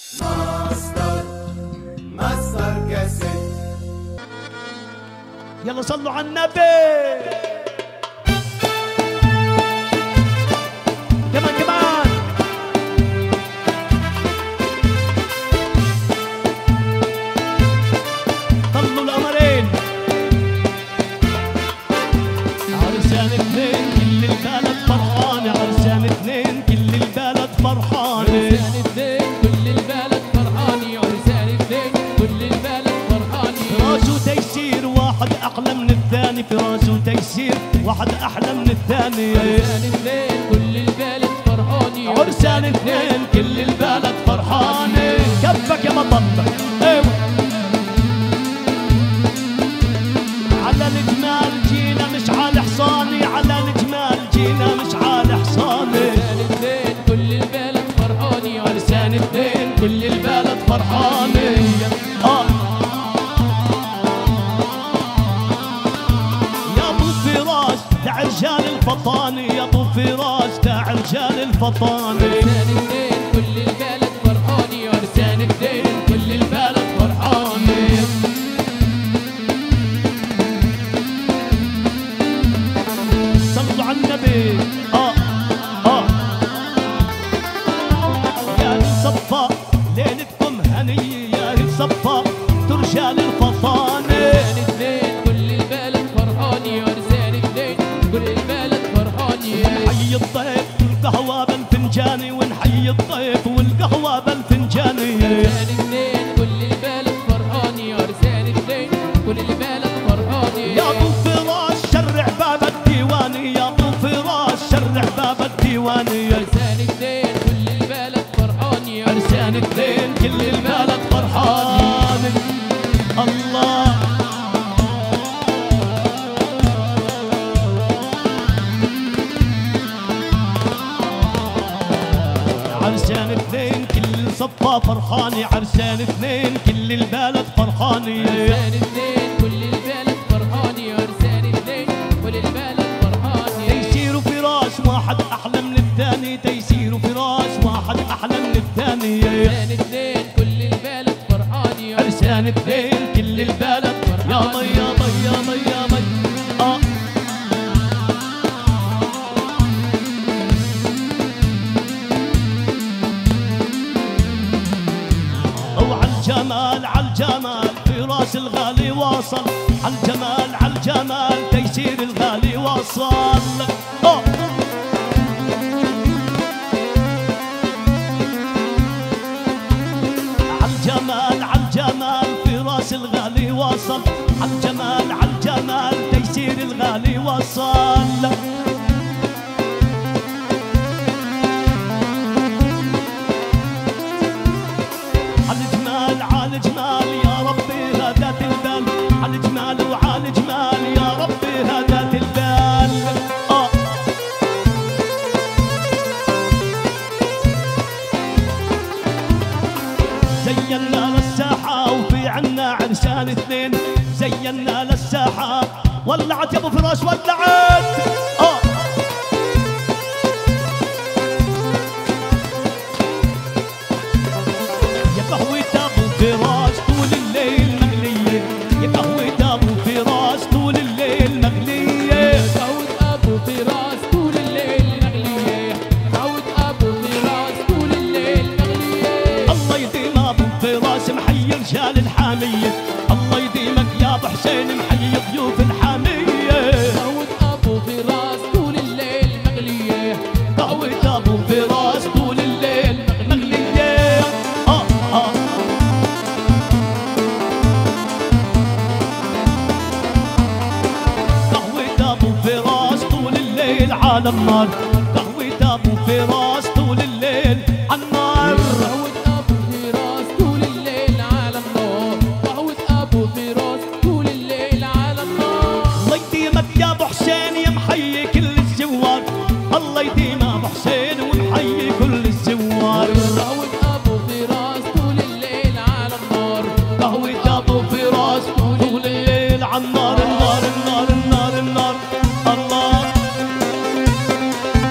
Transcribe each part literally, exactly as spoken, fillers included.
ماستر ماستر كاسيت. يلا صلوا على النبي. كمان كمان طلوا القمرين. عرسان اثنين كل البلد فرحانة، عرسان اثنين كل البلد فرحانة، عرسان اثنين كل البلد فرحانة، عرسان اثنين كل البلد فرحانة. فراس وتيسير واحد أحلى من الثاني، فراس وتيسير واحد أحلى من الثاني. عرسان اثنين كل البلد فرحانة، عرسان اثنين كل البلد فرحانة. كفك يا بطل. ايوه على الجمال جينا مش على حصاني، على الجمال جينا مش على حصاني. عرسان اثنين كل البلد فرحانة، عرسان اثنين كل البلد فرحانة. آه. يا ابو فراس تاع رجال الفطاني، يا ابو فراس تاع رجال الفطاني. عرسان اثنين كل البلد فرحانة، عرسان اثنين كل البلد فرحانة. صلوا على النبي. اه اه يا اهل صفا ليلتكم هنية، يا اهل صفا رجال الفطانة. عرسان اثنين كل البلد فرحانة، عرسان اثنين كل البلد فرحانة. حي الضيف والقهوة بالفنجاني، ونحيي الضيف والقهوة بالفنجاني. عرسان اثنين كل البلد فرحانة، عرسان اثنين كل البلد فرحانة. يا ابو فراس شرع باب الديواني، يا ابو فراس شرع باب الديواني. عرسان اثنين كل البلد فرحانة، عرسان اثنين كل البلد فرحانة. الله عرسان اثنين كل صفا فرحانة، عرسان اثنين كل البلد فرحانة. عرسان اثنين كل البلد فرحانة، عرسان اثنين كل البلد فرحانة. تيسير وفراس واحد أحلى من الثاني، تيسير وفراس واحد أحلى من الثاني. عرسان اثنين كل البلد فرحانة، عرسان اثنين كل البلد يا مي يا مي يا مي يا مي. آه. وعالجمال عالجمال فراس الغالي واصل، عالجمال عالجمال تيسير الغالي واصل. أوه. عالجمال عالجمال فراس الغالي واصل، عالجمال عالجمال تيسير الغالي واصل. عالجمال عالجمال يا ربي هدات البال، عالجمال وعالجمال يا ربي هدات البال. آه. زينا للساحة وفي عنا عرسان اثنين، زينا للساحة ولعت يا ابو فراس ولعت. آه. يا قهوة ابو فراس طول الليل مغلية، يا قهوة ابو فراس طول الليل مغلية. قهوة ابو فراس طول الليل مغلية، قهوة ابو فراس طول الليل مغلية. الله يديم ابو فراس محيي رجال الحامية، الله يديمك يا ابو حسين محيي ضيوف الحامية. قهوة ابو فراس طول الليل مغلية، قهوة ابو فراس طول الليل مغلية. اه اه قهوة ابو فراس طول الليل على النار، قهوة ابو فراس طول الليل على النار. قهوة ابو فراس طول الليل على النار، قهوة ابو فراس طول الليل على النار. الله يديمك يا ابو حسين يا محيي كل الزوار، الله يديم ابو حسين ومحيي كل الزوار. قهوة ابو فراس طول الليل على النار، قهوة ابو فراس طول الليل على النار. النار النار النار النار. الله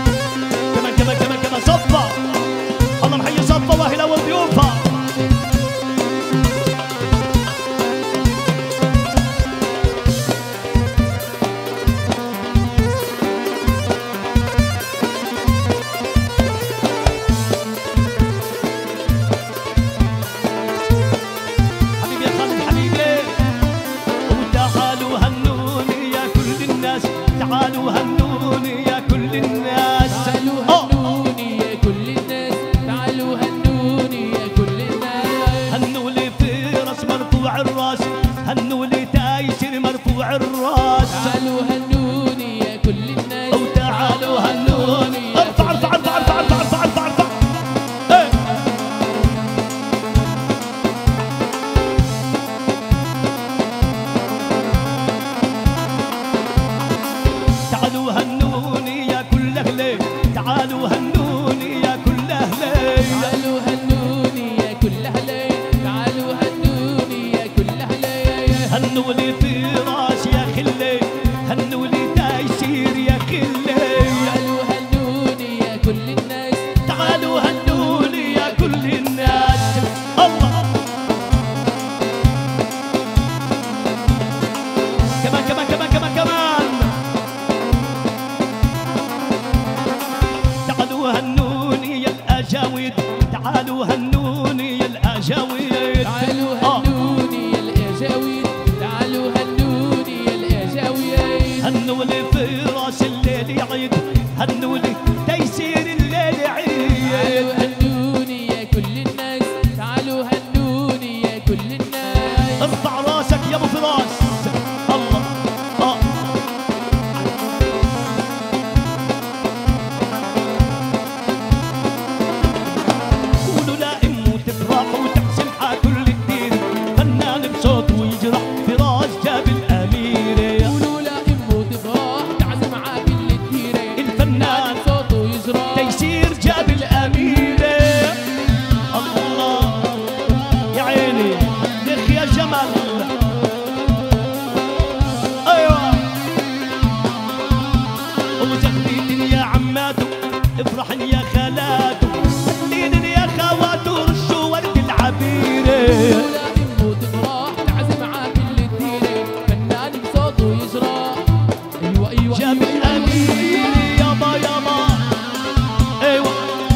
تعالوا هنوني يا الاجاويد تعالوا هنوني يا الاجاويد تعالوا هنوني يا الاجاويد هنولي في راس الليل عيد هنولي تيسير الليل عيد تعالوا هنوني يا كل الناس تعالوا هنوني يا كل الناس ارفع راسك يا ابو فراس الله اه قولوا لا امه تفرح وتحسن حكل الدين فنان بصوت ويجرح فراس جاب الاميره قولوا لا امه تفرح تعزم عاقل الديره الفنان صوته يجرح تيسير جاب الاميره الله يا عيني لخ يا جمل ايوه وزغبيت يا عماتو افرحن يا خالاتو هنين يا خواتو رشوا ورد العبيره قولوا لا امه تفرح تعزم عاقل الديره فنان بصوته يجرح ايوه ايوه جاب الامير يابا يابا ايوه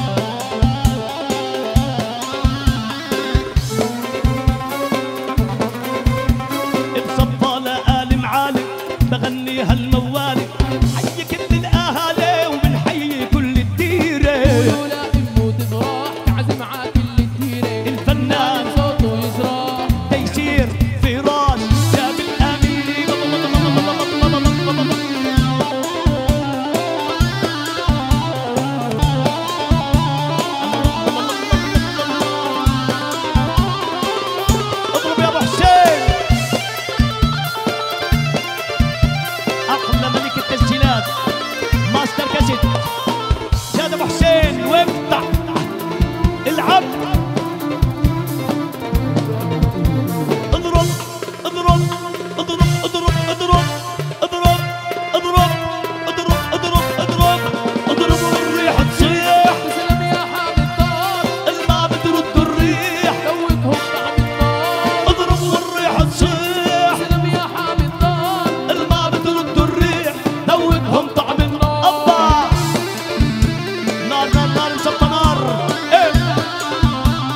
بصفى لآل معالي بغني هالموالي حي كل الاهالي وبنحيي كل الديره قولوا لا امه تفرح تعزم عاقل الديره الفنان صوته يجرح تيسير فراس جاب الامير اضرب يا ابو حسين احلى ملك التسجيلات ماستر كاسيت جاد ابو حسين وافتح العب اضرب اضرب اضرب اضرب اضرب اضرب اضرب اضرب اضرب اضرب اضرب والريح تصيح تسلم يا حامي الطار الما بترد الريح دوبهم طعم النار اضرب والريح تصيح تسلم يا حامي الطار الما بترد الريح ذوقهم طعم النار الله نار نار نار مسطى نار ايه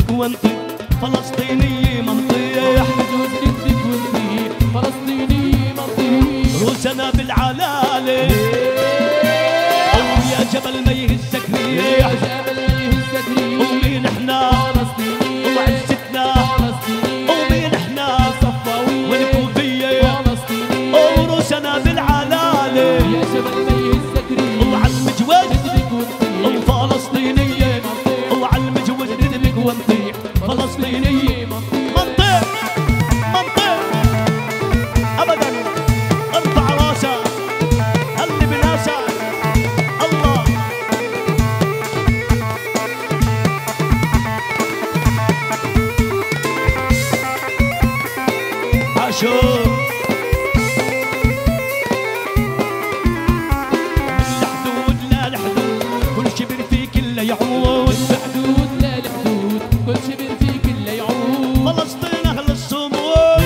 وجدك وانطق فلسطينية منطيح يجوز نكذب ونطيح فلسطينية منطيح روسنا بالعلالة يا جبل ميه يا الزكريح جبل ميه الزكريح ومين احنا فلسطينية وعزتنا فلسطينية ومين احنا صفوية والكوفية فلسطينية وروسنا بالعلالة يا جبل ميه الزكريح وعالمجوز نكذب ونطيح وفلسطينية وعالمجوز ندبك ونطيح فلسطينية منطق منطق ابدا ارفع راسك هل بناسك الله عاشور الحدود لا الحدود كل شبر فيك الا يعود الحدود لا الحدود كل شبر فيك الا يعود فلسطين اهل الصمود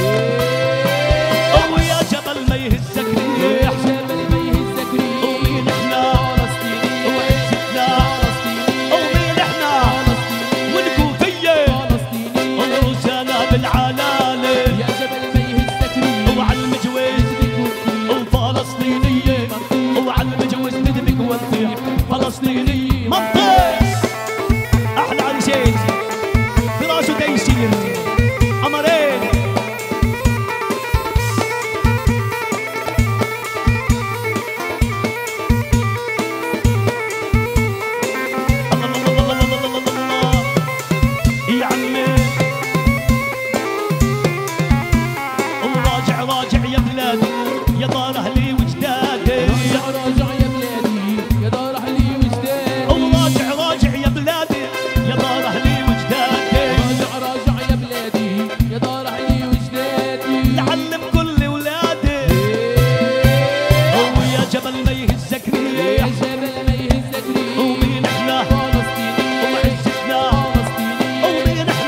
ويا جبل ميه الزكريح جبل ميه الزكريح ومين احنا فلسطينية وعزتنا فلسطينية ومين احنا فلسطينية والكوفية فلسطينية وروسنا بالعلالة يا جبل ميه الزكريح وعالمجوز وفلسطينية وعالمجوز ندبك ونطيح فلسطينية منطق احلى عريسين فراسه تيسير قمرين الله الله الله الله الله الله يا عمي وراجع راجع يا بلادي يا دار اهلي وجدادي راجع راجع يا بلادي يا دار اهلي وجدادي وراجع راجع يا بلادي يا دار اهلي وجدادي راجع راجع يا بلادي يا دار اهلي وجدادي لعلم كل ولادي ويا جبل ميه يا الزكريح جبل ميه الزكريح ومين احنا فلسطينية وعزتنا فلسطينية ومين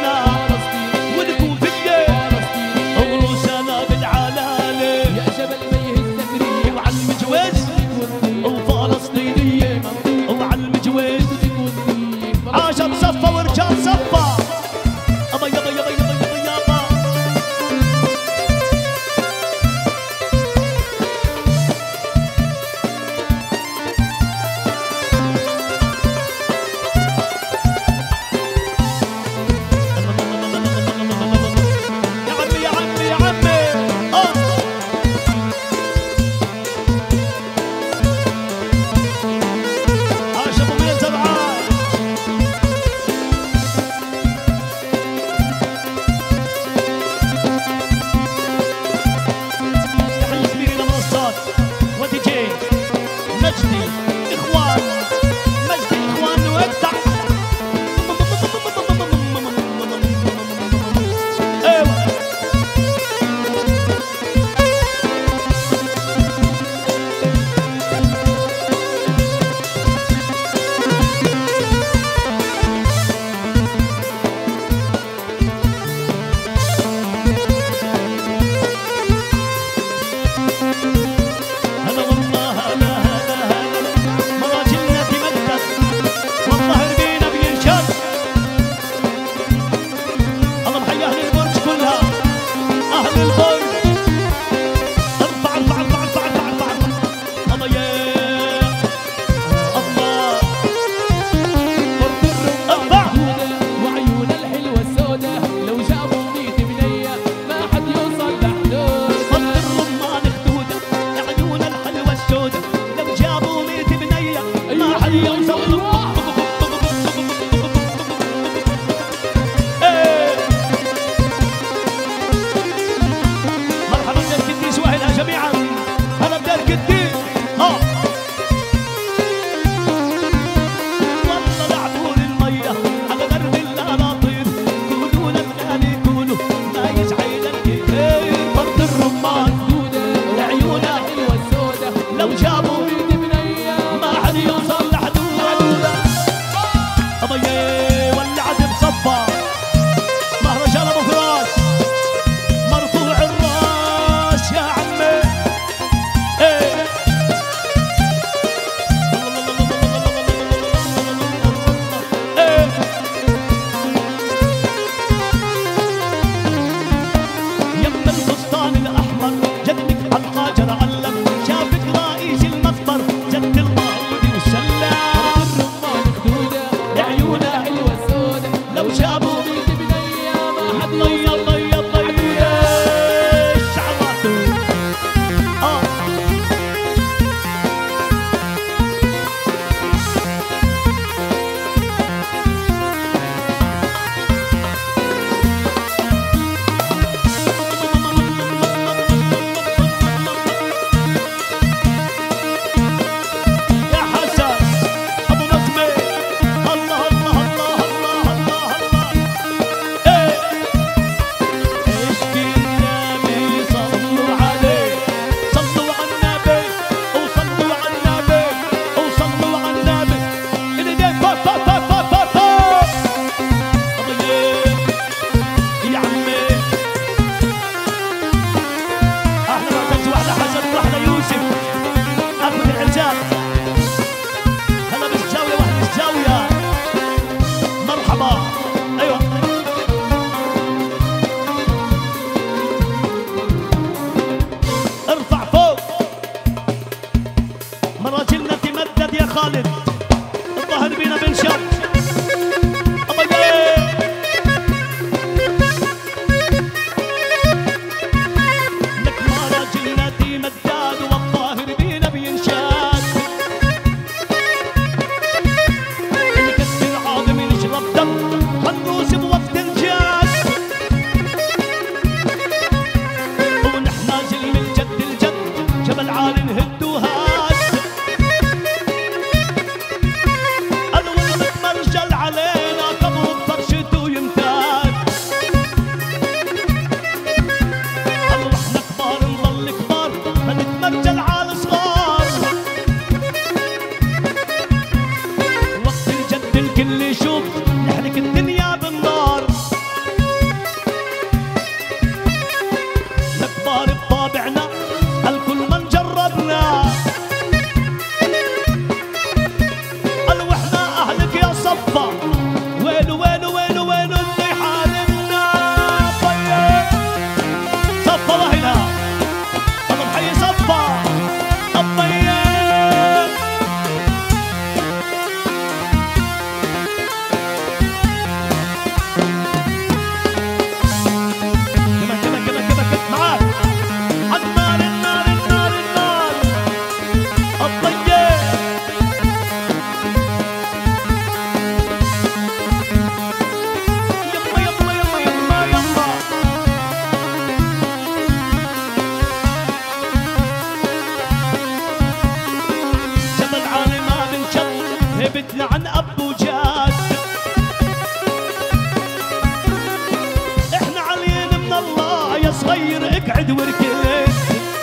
وركد وركد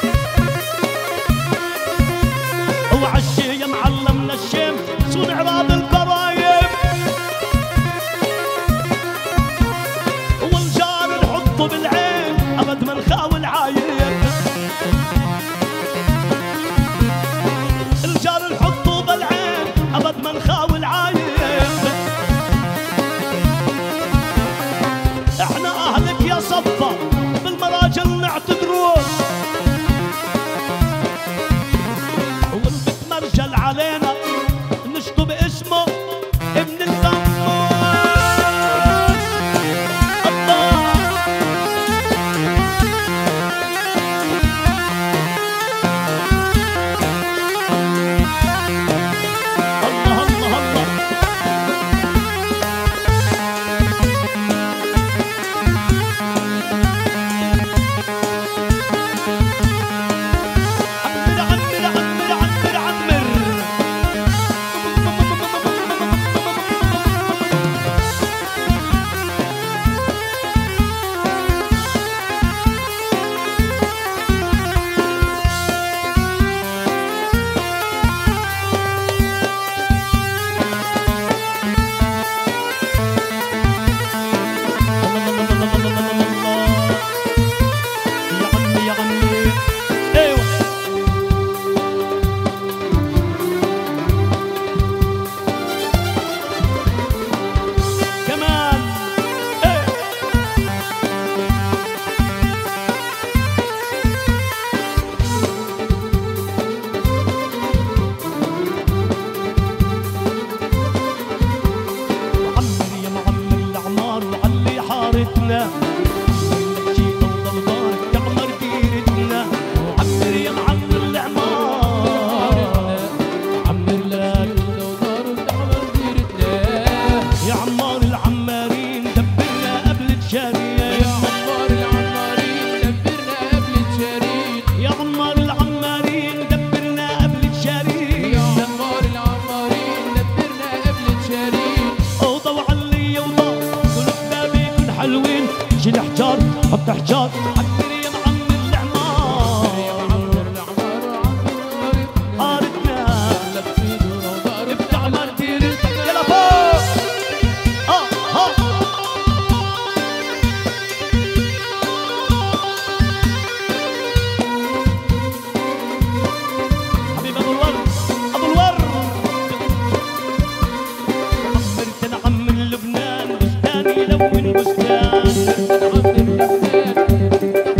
وعشي يا معلمنا الشم صون عراض الكرايب والجار نحطه بالعين ابد ما نخاول عايب الجار نحطه بالعين ابد ما نخاول عايب احنا اهلك يا صفا بالمراجل نعتذروك والبتمرجل علينا نشطب اسمه ابن الفموس الله الله الله الله عمر عمر عمر عمر عمر يا عمي يا عمي ايوه كمان ايه عمر يا معمر الاعمار وعلي حارتنا شي افضل دارك يا عمر ديرتنا عمر يا معمر الاعمار عمر لك لو داروا تعمر ديرتنا يا عمار العمارين دبرنا قبل تشاريين يا عمار العمارين دبرنا قبل تشارين يا عمار العمارين دبرنا قبل تشاريين يا عمار العمارين دبرنا قبل تشارين اوضه وعلي اوضه قلوبنا بيكون حلوين شيل حجار حط حجار عمر يا معمر الاعمار يا عمر العمار عمر حارتنا لك في دور ودار ابدا عمر ديرتك يلا فوق اه ها حبيب ابو الورد ابو الورد عمرتنا عمر لبنان بستاني لون بستان عمر لبنان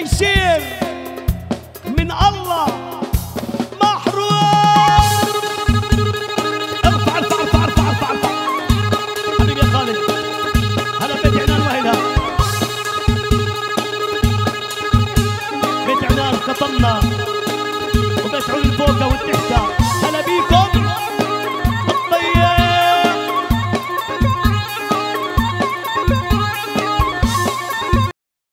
تبشير من الله